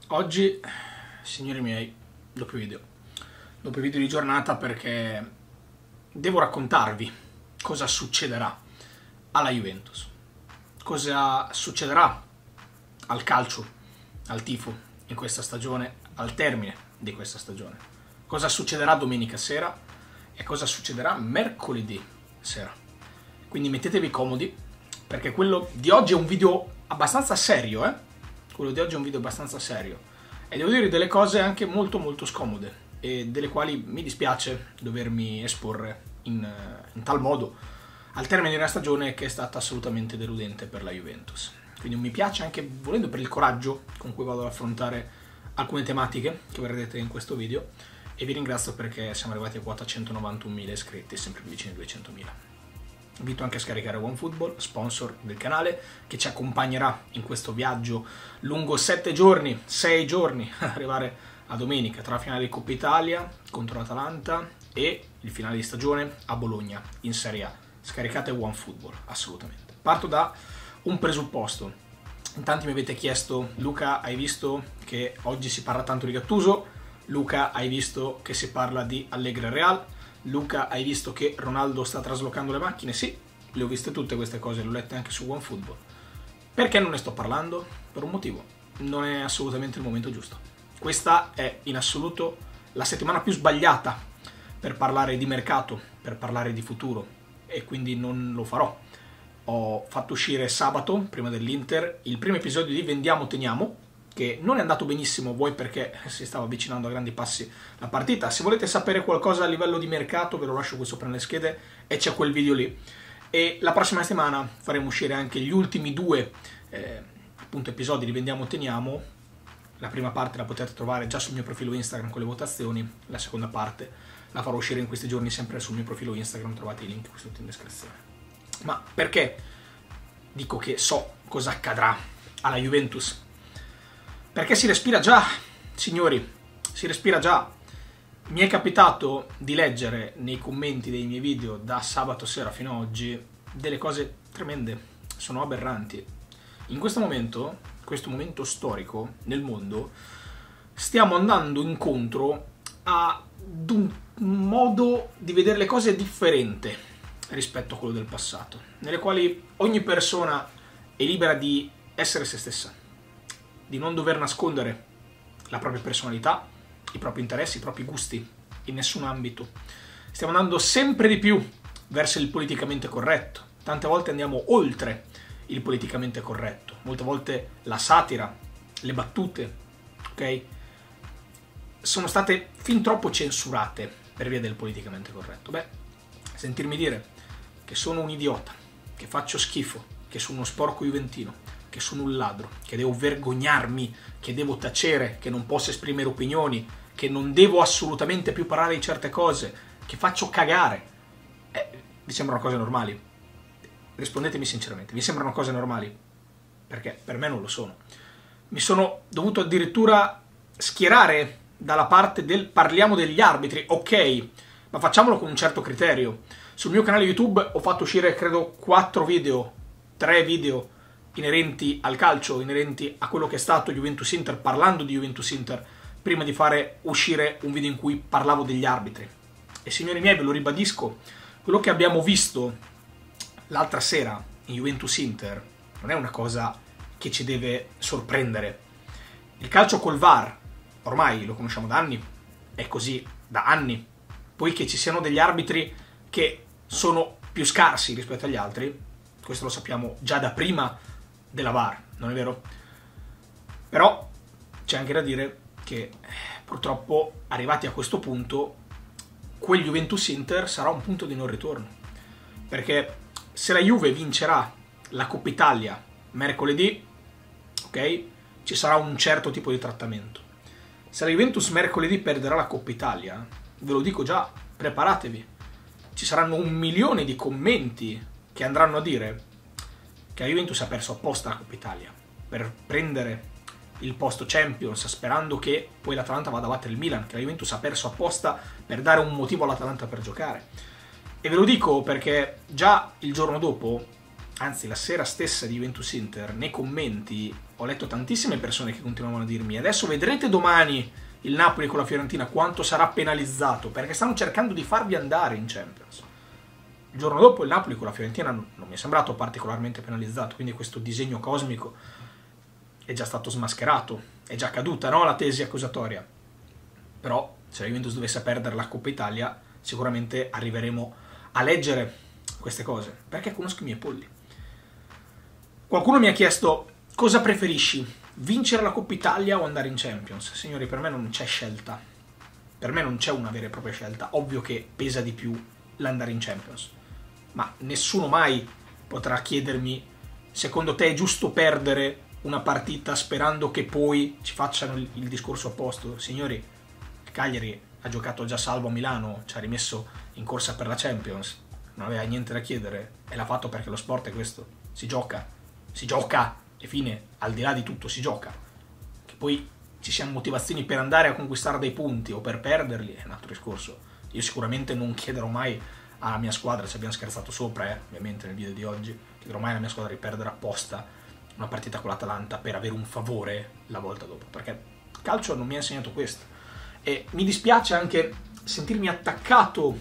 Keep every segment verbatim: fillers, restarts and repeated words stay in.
Oggi, signori miei, doppio video. Doppio video di giornata perché devo raccontarvi cosa succederà alla Juventus. Cosa succederà al calcio, al tifo in questa stagione, al termine di questa stagione. Cosa succederà domenica sera e cosa succederà mercoledì sera. Quindi mettetevi comodi perché quello di oggi è un video abbastanza serio, eh? Quello di oggi è un video abbastanza serio e devo dire delle cose anche molto molto scomode e delle quali mi dispiace dovermi esporre in, in tal modo al termine di una stagione che è stata assolutamente deludente per la Juventus. Quindi mi piace anche, volendo, per il coraggio con cui vado ad affrontare alcune tematiche che vedrete in questo video, e vi ringrazio perché siamo arrivati a quota centonovantunomila iscritti, sempre più vicini ai duecentomila. Invito anche a scaricare OneFootball, sponsor del canale, che ci accompagnerà in questo viaggio lungo sette giorni, sei giorni, arrivare a domenica tra la finale di Coppa Italia contro l'Atalanta e il finale di stagione a Bologna in Serie A. Scaricate OneFootball, assolutamente. Parto da un presupposto. In tanti mi avete chiesto: Luca, hai visto che oggi si parla tanto di Gattuso? Luca, hai visto che si parla di Allegri Real? Luca, hai visto che Ronaldo sta traslocando le macchine? Sì, le ho viste tutte queste cose, le ho lette anche su OneFootball. Perché non ne sto parlando? Per un motivo. Non è assolutamente il momento giusto. Questa è in assoluto la settimana più sbagliata per parlare di mercato, per parlare di futuro, e quindi non lo farò. Ho fatto uscire sabato, prima dell'Inter, il primo episodio di Vendiamo Teniamo, che non è andato benissimo, voi perché si stava avvicinando a grandi passi la partita. Se volete sapere qualcosa a livello di mercato ve lo lascio qui sopra nelle schede e c'è quel video lì. E la prossima settimana faremo uscire anche gli ultimi due eh, appunto episodi di Vendiamo Teniamo. La prima parte la potete trovare già sul mio profilo Instagram con le votazioni, la seconda parte la farò uscire in questi giorni sempre sul mio profilo Instagram, trovate i link qui sotto in descrizione. Ma perché dico che so cosa accadrà alla Juventus? Perché si respira già, signori, si respira già. Mi è capitato di leggere nei commenti dei miei video da sabato sera fino ad oggi delle cose tremende, sono aberranti. In questo momento, questo momento storico nel mondo, stiamo andando incontro ad un modo di vedere le cose differente rispetto a quello del passato, nelle quali ogni persona è libera di essere se stessa, di non dover nascondere la propria personalità, i propri interessi, i propri gusti in nessun ambito. Stiamo andando sempre di più verso il politicamente corretto. Tante volte andiamo oltre il politicamente corretto. Molte volte la satira, le battute, ok, sono state fin troppo censurate per via del politicamente corretto. Beh, sentirmi dire che sono un idiota, che faccio schifo, che sono uno sporco juventino, che sono un ladro, che devo vergognarmi, che devo tacere, che non posso esprimere opinioni, che non devo assolutamente più parlare di certe cose, che faccio cagare. Eh, vi sembrano cose normali? Rispondetemi sinceramente, vi sembrano cose normali? Perché per me non lo sono. Mi sono dovuto addirittura schierare dalla parte del parliamo degli arbitri, ok, ma facciamolo con un certo criterio. Sul mio canale YouTube ho fatto uscire, credo, quattro video, tre video inerenti al calcio, inerenti a quello che è stato Juventus-Inter, parlando di Juventus-Inter, prima di fare uscire un video in cui parlavo degli arbitri. E signori miei, ve lo ribadisco, quello che abbiamo visto l'altra sera in Juventus-Inter non è una cosa che ci deve sorprendere. Il calcio col V A R, ormai lo conosciamo da anni, è così da anni. Poi che ci siano degli arbitri che sono più scarsi rispetto agli altri, questo lo sappiamo già da prima della V A R, non è vero? Però c'è anche da dire che purtroppo arrivati a questo punto quel Juventus-Inter sarà un punto di non ritorno, perché se la Juve vincerà la Coppa Italia mercoledì, ok, ci sarà un certo tipo di trattamento. Se la Juventus mercoledì perderà la Coppa Italia, ve lo dico già, preparatevi, ci saranno un milione di commenti che andranno a dire che la Juventus ha perso apposta la Coppa Italia per prendere il posto Champions, sperando che poi l'Atalanta vada a battere il Milan, che la Juventus ha perso apposta per dare un motivo all'Atalanta per giocare. E ve lo dico perché già il giorno dopo anzi la sera stessa di Juventus-Inter, nei commenti ho letto tantissime persone che continuavano a dirmi adesso vedrete domani il Napoli con la Fiorentina quanto sarà penalizzato, perché stanno cercando di farvi andare in Champions. Il giorno dopo il Napoli con la Fiorentina non mi è sembrato particolarmente penalizzato, quindi questo disegno cosmico è già stato smascherato, è già caduta, no, la tesi accusatoria. Però se la Juventus dovesse perdere la Coppa Italia sicuramente arriveremo a leggere queste cose, perché conosco i miei polli. Qualcuno mi ha chiesto cosa preferisci, vincere la Coppa Italia o andare in Champions? Signori, per me non c'è scelta, per me non c'è una vera e propria scelta. Ovvio che pesa di più l'andare in Champions, ma nessuno mai potrà chiedermi secondo te è giusto perdere una partita sperando che poi ci facciano il, il discorso opposto. Signori, il Cagliari ha giocato già salvo a Milano, ci ha rimesso in corsa per la Champions, non aveva niente da chiedere e l'ha fatto perché lo sport è questo, si gioca, si gioca e fine, al di là di tutto si gioca. Che poi ci siano motivazioni per andare a conquistare dei punti o per perderli è un altro discorso. Io sicuramente non chiederò mai alla mia squadra, ci abbiamo scherzato sopra eh, ovviamente nel video di oggi, chiederò mai alla mia squadra di perdere apposta una partita con l'Atalanta per avere un favore la volta dopo, perché il calcio non mi ha insegnato questo. E mi dispiace anche sentirmi attaccato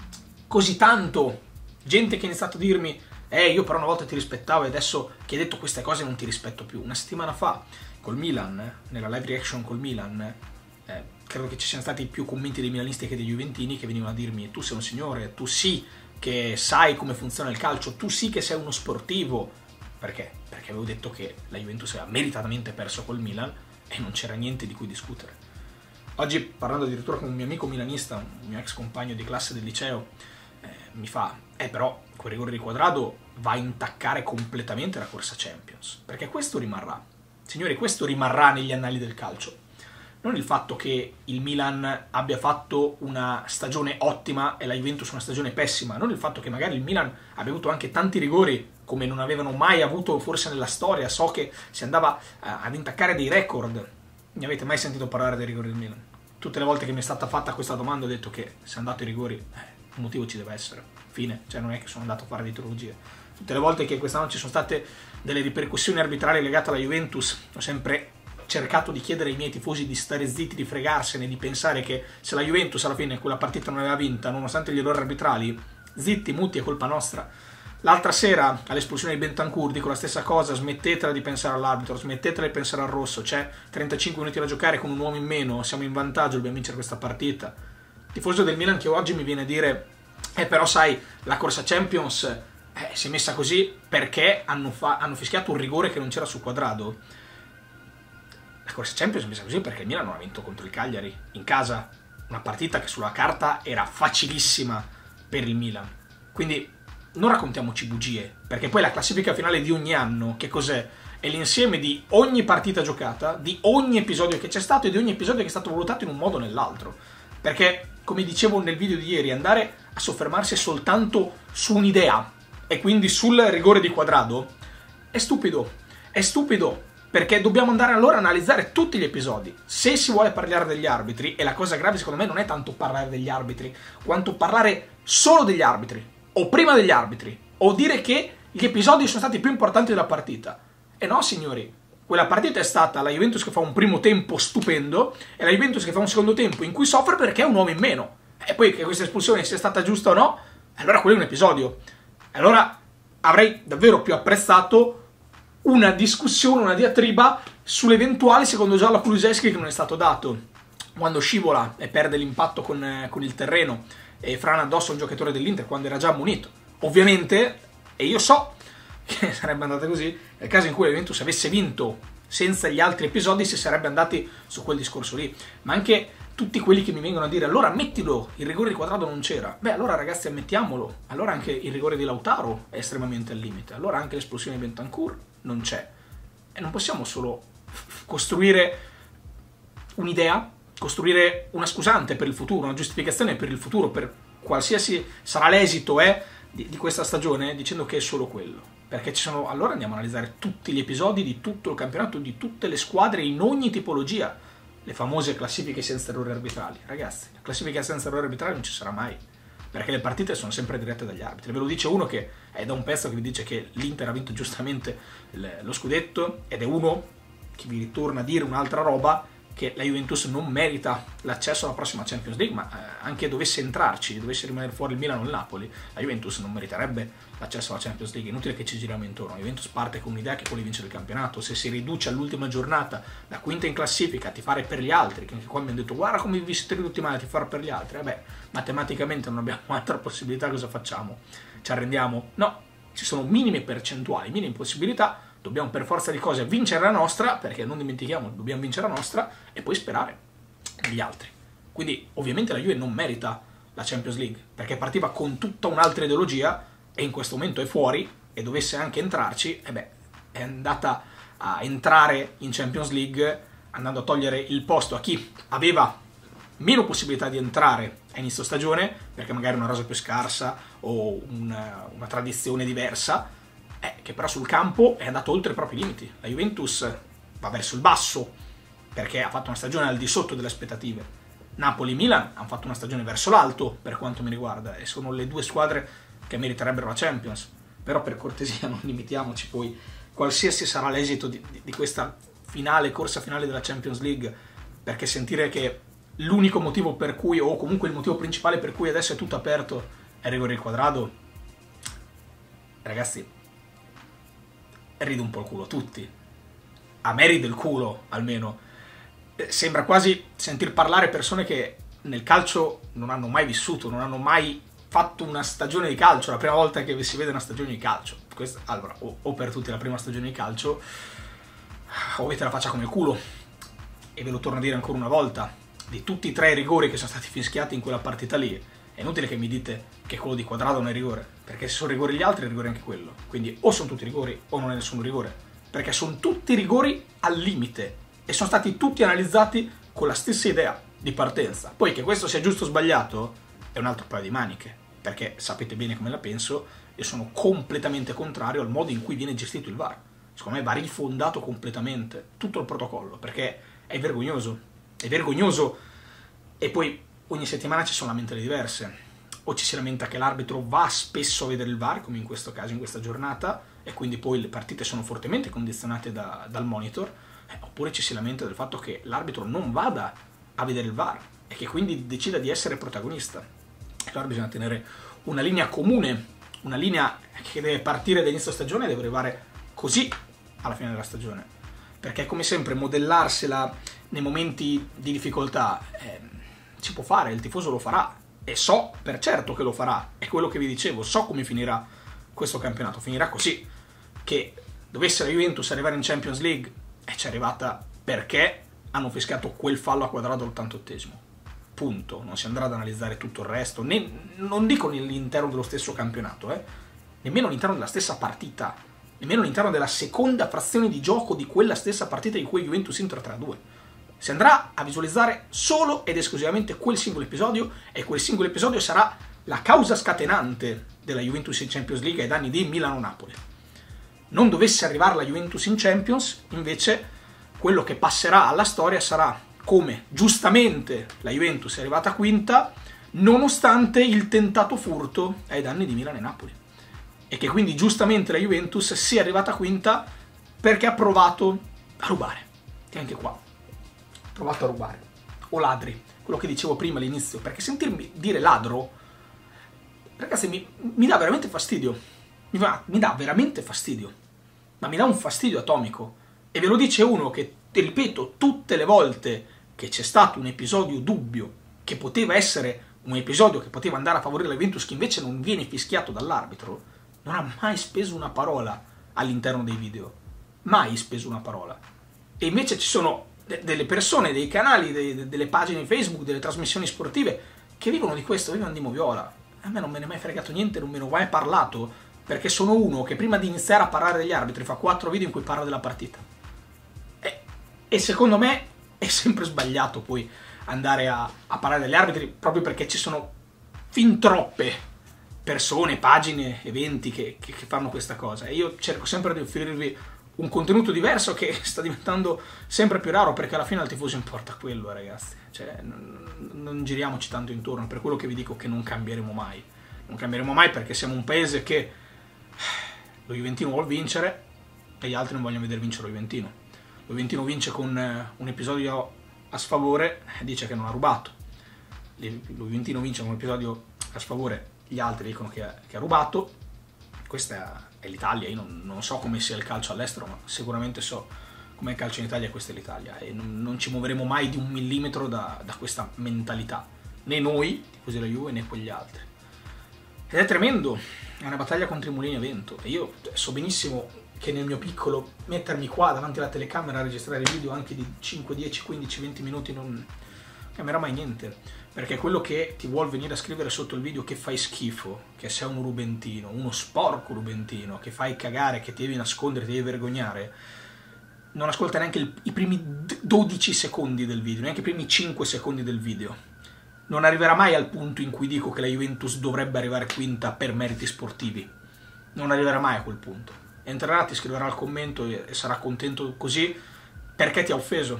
così tanto, gente che ha iniziato a dirmi eh io però una volta ti rispettavo e adesso che hai detto queste cose non ti rispetto più. Una settimana fa col Milan, nella live reaction col Milan, eh, credo che ci siano stati più commenti dei milanisti che dei juventini che venivano a dirmi tu sei un signore, tu sì che sai come funziona il calcio, tu sì che sei uno sportivo. Perché? Perché avevo detto che la Juventus aveva meritatamente perso col Milan e non c'era niente di cui discutere. Oggi, parlando addirittura con un mio amico milanista, un mio ex compagno di classe del liceo, eh, mi fa, eh però, quel rigore di Quadrado va a intaccare completamente la corsa Champions, perché questo rimarrà. Signori, questo rimarrà negli annali del calcio. Non il fatto che il Milan abbia fatto una stagione ottima e la Juventus una stagione pessima, non il fatto che magari il Milan abbia avuto anche tanti rigori come non avevano mai avuto forse nella storia, so che si andava ad intaccare dei record. Mi avete mai sentito parlare dei rigori del Milan? Tutte le volte che mi è stata fatta questa domanda ho detto che se è andato ai rigori, eh, un motivo ci deve essere. Fine, cioè non è che sono andato a fare dietrologie. Tutte le volte che quest'anno ci sono state delle ripercussioni arbitrali legate alla Juventus, ho sempre cercato di chiedere ai miei tifosi di stare zitti, di fregarsene, di pensare che se la Juventus alla fine quella partita non aveva vinta, nonostante gli errori arbitrali, zitti, muti, è colpa nostra. L'altra sera, all'espulsione di Bentancur, dico la stessa cosa, smettetela di pensare all'arbitro, smettetela di pensare al rosso, c'è trentacinque minuti da giocare con un uomo in meno, siamo in vantaggio, dobbiamo vincere questa partita. Il tifoso del Milan che oggi mi viene a dire, eh però sai, la corsa Champions eh, si è messa così perché hanno, fa- hanno fischiato un rigore che non c'era su Quadrado. La corsa Champions si è messa così perché il Milan non ha vinto contro il Cagliari, in casa, una partita che sulla carta era facilissima per il Milan. Quindi non raccontiamoci bugie, perché poi la classifica finale di ogni anno, che cos'è? È l'insieme di ogni partita giocata, di ogni episodio che c'è stato e di ogni episodio che è stato valutato in un modo o nell'altro. Perché, come dicevo nel video di ieri, andare a soffermarsi soltanto su un'idea e quindi sul rigore di Quadrado è stupido. È stupido, perché dobbiamo andare allora a analizzare tutti gli episodi. Se si vuole parlare degli arbitri, e la cosa grave secondo me non è tanto parlare degli arbitri, quanto parlare solo degli arbitri, o prima degli arbitri, o dire che gli episodi sono stati più importanti della partita. E no, signori, quella partita è stata la Juventus che fa un primo tempo stupendo e la Juventus che fa un secondo tempo in cui soffre perché è un uomo in meno. E poi che questa espulsione sia stata giusta o no, allora quello è un episodio. Allora avrei davvero più apprezzato una discussione, una diatriba sull'eventuale secondo giallo a Kulusevski che non è stato dato. Quando scivola e perde l'impatto con, con il terreno e frana addosso un giocatore dell'Inter quando era già ammonito. Ovviamente, e io so che sarebbe andata così, nel caso in cui la Juventus avesse vinto senza gli altri episodi si sarebbe andati su quel discorso lì. Ma anche tutti quelli che mi vengono a dire allora mettilo, il rigore di Quadrado non c'era. Beh, allora ragazzi ammettiamolo, allora anche il rigore di Lautaro è estremamente al limite, allora anche l'esplosione di Bentancur non c'è. E non possiamo solo costruire un'idea, costruire una scusante per il futuro, una giustificazione per il futuro, per qualsiasi sarà l'esito eh, di, di questa stagione, dicendo che è solo quello. Perché ci sono, allora andiamo a analizzare tutti gli episodi di tutto il campionato, di tutte le squadre in ogni tipologia. Le famose classifiche senza errori arbitrali. Ragazzi, la classifica senza errori arbitrali non ci sarà mai. perché le partite sono sempre dirette dagli arbitri. Ve lo dice uno che è da un pezzo che vi dice che l'Inter ha vinto giustamente lo scudetto, ed è uno che vi ritorna a dire un'altra roba, che la Juventus non merita l'accesso alla prossima Champions League, ma eh, anche dovesse entrarci, dovesse rimanere fuori il Milan o il Napoli, la Juventus non meriterebbe l'accesso alla Champions League. Inutile che ci giriamo intorno. La Juventus parte con un'idea che vuole vincere il campionato. Se si riduce all'ultima giornata, da quinta in classifica, a tifare per gli altri, che anche qua mi hanno detto guarda come vi siete ridotti male a tifare per gli altri, vabbè, matematicamente non abbiamo altra possibilità, cosa facciamo? Ci arrendiamo? No, ci sono minime percentuali, minime possibilità. Dobbiamo per forza di cose vincere la nostra, perché non dimentichiamo, dobbiamo vincere la nostra e poi sperare negli altri. Quindi ovviamente la Juve non merita la Champions League, perché partiva con tutta un'altra ideologia e in questo momento è fuori, e dovesse anche entrarci, e beh, è andata a entrare in Champions League andando a togliere il posto a chi aveva meno possibilità di entrare a inizio stagione, perché magari una rosa più scarsa o una, una tradizione diversa, Eh, che però sul campo è andato oltre i propri limiti. La Juventus va verso il basso perché ha fatto una stagione al di sotto delle aspettative. Napoli e Milan hanno fatto una stagione verso l'alto per quanto mi riguarda, e sono le due squadre che meriterebbero la Champions. Però per cortesia non limitiamoci poi, qualsiasi sarà l'esito di, di, di questa finale, corsa finale della Champions League, perché sentire che l'unico motivo per cui, o comunque il motivo principale per cui adesso è tutto aperto, è rigore al quadrato, ragazzi, ride un po' il culo a tutti. A me ride il culo, almeno. Sembra quasi sentir parlare persone che nel calcio non hanno mai vissuto, non hanno mai fatto una stagione di calcio, la prima volta che si vede una stagione di calcio. Questa, allora, o, o per tutti la prima stagione di calcio, o avete la faccia come il culo. E ve lo torno a dire ancora una volta, di tutti i tre rigori che sono stati fischiati in quella partita lì, è inutile che mi dite che quello di Quadrado non è rigore, perché se sono rigori gli altri è rigore anche quello. Quindi o sono tutti rigori o non è nessun rigore, perché sono tutti rigori al limite e sono stati tutti analizzati con la stessa idea di partenza. Poi che questo sia giusto o sbagliato è un altro paio di maniche, perché sapete bene come la penso, io sono completamente contrario al modo in cui viene gestito il V A R. Secondo me va rifondato completamente tutto il protocollo, perché è vergognoso, è vergognoso. E poi ogni settimana ci sono lamentele diverse. O ci si lamenta che l'arbitro va spesso a vedere il V A R, come in questo caso, in questa giornata, e quindi poi le partite sono fortemente condizionate da, dal monitor, eh, oppure ci si lamenta del fatto che l'arbitro non vada a vedere il V A R e che quindi decida di essere protagonista. E allora bisogna tenere una linea comune, una linea che deve partire da inizio stagione e deve arrivare così alla fine della stagione. Perché come sempre modellarsela nei momenti di difficoltà eh, si può fare, il tifoso lo farà, e so per certo che lo farà, è quello che vi dicevo, so come finirà questo campionato, finirà così, che dovesse la Juventus arrivare in Champions League e ci è arrivata perché hanno fischiato quel fallo a Quadrado all'ottantottesimo, punto. Non si andrà ad analizzare tutto il resto, né, non dico all'interno dello stesso campionato, eh, nemmeno all'interno della stessa partita, nemmeno all'interno della seconda frazione di gioco di quella stessa partita in cui Juventus Inter tre a due. Si andrà a visualizzare solo ed esclusivamente quel singolo episodio, e quel singolo episodio sarà la causa scatenante della Juventus in Champions League ai danni di Milano-Napoli. Non dovesse arrivare la Juventus in Champions, invece quello che passerà alla storia sarà come giustamente la Juventus è arrivata quinta nonostante il tentato furto ai danni di Milan e Napoli, e che quindi giustamente la Juventus sia arrivata quinta perché ha provato a rubare. E anche qua provato a rubare, o ladri, quello che dicevo prima all'inizio, perché sentirmi dire ladro, ragazzi, mi, mi dà veramente fastidio, mi, va, mi dà veramente fastidio, ma mi dà un fastidio atomico, e ve lo dice uno che, ti ripeto, tutte le volte che c'è stato un episodio dubbio, che poteva essere un episodio che poteva andare a favorire la Juventus, che invece non viene fischiato dall'arbitro, non ha mai speso una parola all'interno dei video, mai speso una parola, e invece ci sono delle persone, dei canali, dei, delle pagine Facebook, delle trasmissioni sportive che vivono di questo, vivono di moviola. A me non me ne è mai fregato niente, non me ne ho mai parlato, perché sono uno che prima di iniziare a parlare degli arbitri fa quattro video in cui parla della partita. E, e secondo me è sempre sbagliato poi andare a, a parlare degli arbitri, proprio perché ci sono fin troppe persone, pagine, eventi che, che, che fanno questa cosa. E io cerco sempre di offrirvi un contenuto diverso che sta diventando sempre più raro, perché alla fine al tifoso importa quello, ragazzi. Cioè, non, non giriamoci tanto intorno, per quello che vi dico che non cambieremo mai. Non cambieremo mai perché siamo un paese che lo Juventino vuol vincere e gli altri non vogliono vedere vincere lo Juventino. Lo Juventino vince con un episodio a sfavore e dice che non ha rubato. Lo Juventino vince con un episodio a sfavore, gli altri dicono che ha, che ha rubato. Questa è l'Italia, io non, non so come sia il calcio all'estero, ma sicuramente so com'è il calcio in Italia, e questa è l'Italia, e non, non ci muoveremo mai di un millimetro da, da questa mentalità, né noi, tifosi della Juve, né quegli altri. Ed è tremendo, è una battaglia contro i mulini a vento, e io so benissimo che nel mio piccolo mettermi qua davanti alla telecamera a registrare video anche di cinque, dieci, quindici, venti minuti non cambierà mai niente. Perché quello che ti vuol venire a scrivere sotto il video che fai schifo, che sei un rubentino, uno sporco rubentino, che fai cagare, che ti devi nascondere, ti devi vergognare, non ascolta neanche il, i primi dodici secondi del video, neanche i primi cinque secondi del video. Non arriverà mai al punto in cui dico che la Juventus dovrebbe arrivare quinta per meriti sportivi. Non arriverà mai a quel punto. Entrerà, ti scriverà al commento e, e sarà contento così perché ti ha offeso.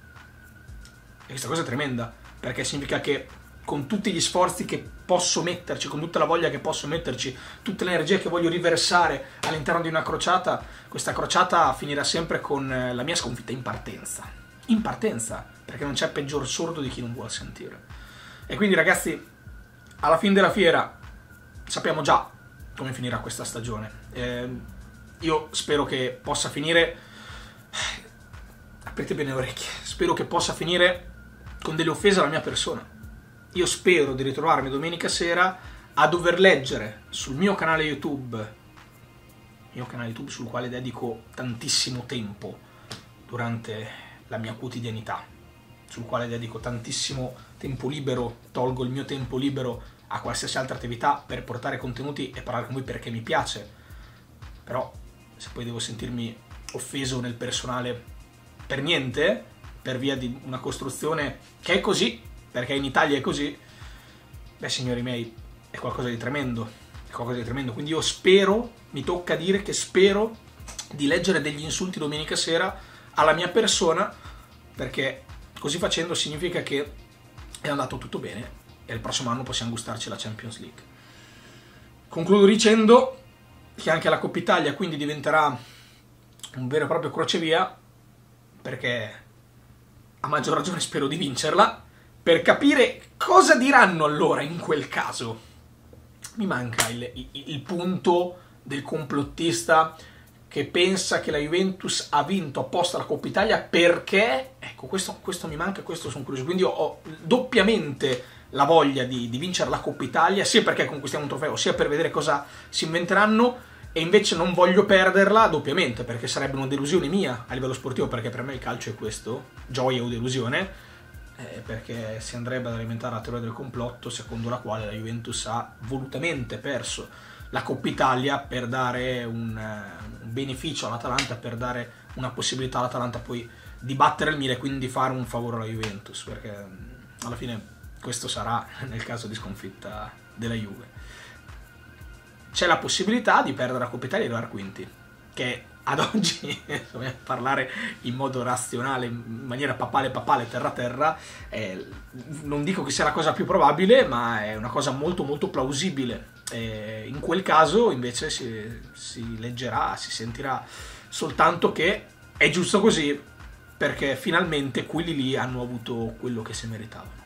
E questa cosa è tremenda. Perché significa che con tutti gli sforzi che posso metterci, con tutta la voglia che posso metterci, tutte le energie che voglio riversare all'interno di una crociata, questa crociata finirà sempre con la mia sconfitta in partenza. In partenza, perché non c'è peggior sordo di chi non vuole sentire. E quindi ragazzi, alla fine della fiera sappiamo già come finirà questa stagione. Eh, io spero che possa finire, aprite bene le orecchie, spero che possa finire con delle offese alla mia persona. Io spero di ritrovarmi domenica sera a dover leggere sul mio canale YouTube, mio canale YouTube sul quale dedico tantissimo tempo durante la mia quotidianità, sul quale dedico tantissimo tempo libero, tolgo il mio tempo libero a qualsiasi altra attività per portare contenuti e parlare con voi perché mi piace. Però se poi devo sentirmi offeso nel personale per niente, per via di una costruzione che è così, perché in Italia è così, beh signori miei, è qualcosa di tremendo, è qualcosa di tremendo. Quindi io spero, mi tocca dire che spero di leggere degli insulti domenica sera alla mia persona, perché così facendo significa che è andato tutto bene e il prossimo anno possiamo gustarci la Champions League. Concludo dicendo che anche la Coppa Italia quindi diventerà un vero e proprio crocevia, perché a maggior ragione spero di vincerla, per capire cosa diranno allora in quel caso. Mi manca il, il, il punto del complottista che pensa che la Juventus ha vinto apposta la Coppa Italia perché, ecco, questo, questo mi manca, questo sono curioso. Quindi ho, ho doppiamente la voglia di, di vincere la Coppa Italia, sia perché conquistiamo un trofeo, sia per vedere cosa si inventeranno, e invece non voglio perderla doppiamente, perché sarebbe una delusione mia a livello sportivo, perché per me il calcio è questo, gioia o delusione, eh, perché si andrebbe ad alimentare la teoria del complotto secondo la quale la Juventus ha volutamente perso la Coppa Italia per dare un, un beneficio all'Atalanta, per dare una possibilità all'Atalanta poi di battere il Milan e quindi di fare un favore alla Juventus, perché alla fine questo sarà nel caso di sconfitta della Juve. C'è la possibilità di perdere la Coppa Italia e arrivare quinti, che ad oggi, bisogna parlare in modo razionale, in maniera papale papale, terra terra, eh, non dico che sia la cosa più probabile, ma è una cosa molto molto plausibile. Eh, in quel caso invece si, si leggerà, si sentirà soltanto che è giusto così, perché finalmente quelli lì hanno avuto quello che si meritavano.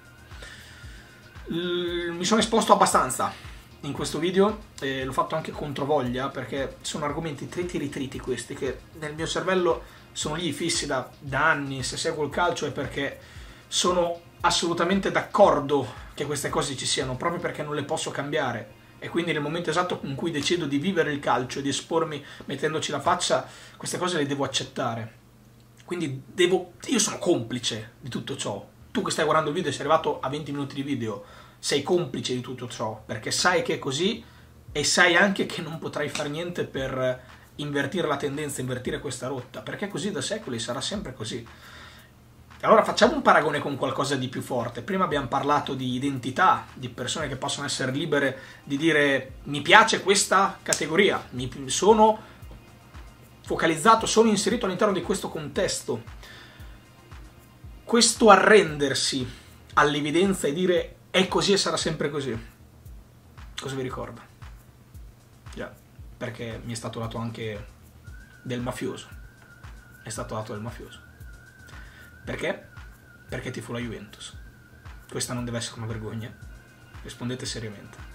L- mi sono esposto abbastanza in questo video, eh, l'ho fatto anche controvoglia, perché sono argomenti triti e ritriti questi che nel mio cervello sono lì fissi da, da anni. Se seguo il calcio è perché sono assolutamente d'accordo che queste cose ci siano, proprio perché non le posso cambiare, e quindi nel momento esatto in cui decido di vivere il calcio e di espormi mettendoci la faccia, queste cose le devo accettare. Quindi devo, io sono complice di tutto ciò. Tu che stai guardando il video e sei arrivato a venti minuti di video, sei complice di tutto ciò, perché sai che è così e sai anche che non potrai fare niente per invertire la tendenza, invertire questa rotta, perché è così da secoli, sarà sempre così. Allora facciamo un paragone con qualcosa di più forte. Prima abbiamo parlato di identità, di persone che possono essere libere di dire mi piace questa categoria, mi sono focalizzato, sono inserito all'interno di questo contesto, questo arrendersi all'evidenza e dire è così e sarà sempre così, cosa vi ricorda? Già, perché mi è stato dato anche del mafioso, è stato dato del mafioso. Perché? Perché tifo la Juventus. Questa non deve essere una vergogna. Rispondete seriamente.